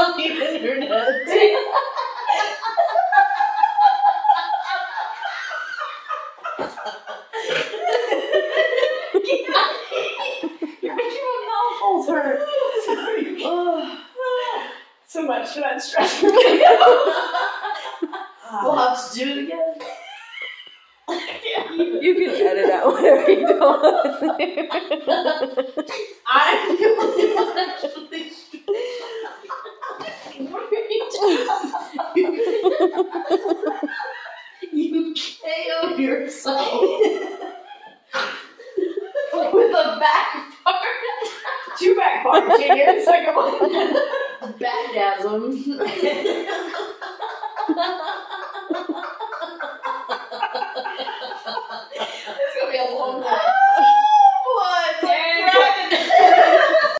on the internet. You're making my mouth holes hurt. So much for that stress. We'll have to do it again. You can edit out whatever you want. I'm the only one actually What are you doing? You KO yourself with a back part. 2 back parts, you get the second one. Backgasm.